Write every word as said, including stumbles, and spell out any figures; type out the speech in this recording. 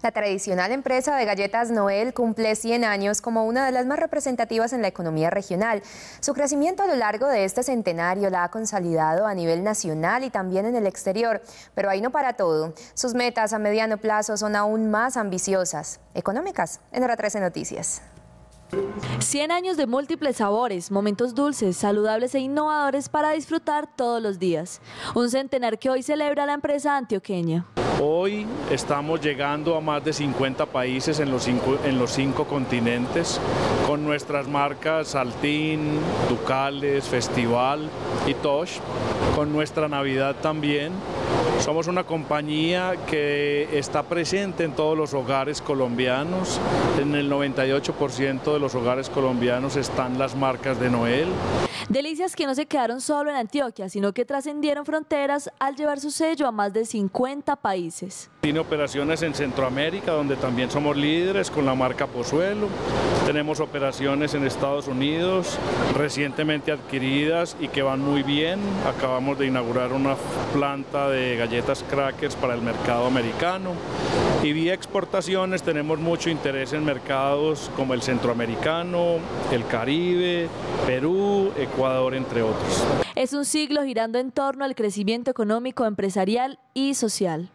La tradicional empresa de galletas Noel cumple cien años como una de las más representativas en la economía regional. Su crecimiento a lo largo de este centenario la ha consolidado a nivel nacional y también en el exterior. Pero ahí no para todo. Sus metas a mediano plazo son aún más ambiciosas. Económicas, en R trece Noticias. cien años de múltiples sabores, momentos dulces, saludables e innovadores para disfrutar todos los días. Un centenar que hoy celebra la empresa antioqueña. Hoy estamos llegando a más de cincuenta países en los cinco, en los cinco continentes con nuestras marcas Saltín, Ducales, Festival y Tosh, con nuestra Navidad también. Somos una compañía que está presente en todos los hogares colombianos. En el noventa y ocho por ciento de los hogares colombianos están las marcas de Noel. Delicias que no se quedaron solo en Antioquia, sino que trascendieron fronteras al llevar su sello a más de cincuenta países. Tiene operaciones en Centroamérica, donde también somos líderes con la marca Pozuelo. Tenemos operaciones en Estados Unidos, recientemente adquiridas y que van muy bien. Acabamos de inaugurar una planta de galletas crackers para el mercado americano. Y vía exportaciones tenemos mucho interés en mercados como el centroamericano, el Caribe, Perú, Ecuador, entre otros. Es un siglo girando en torno al crecimiento económico, empresarial y social.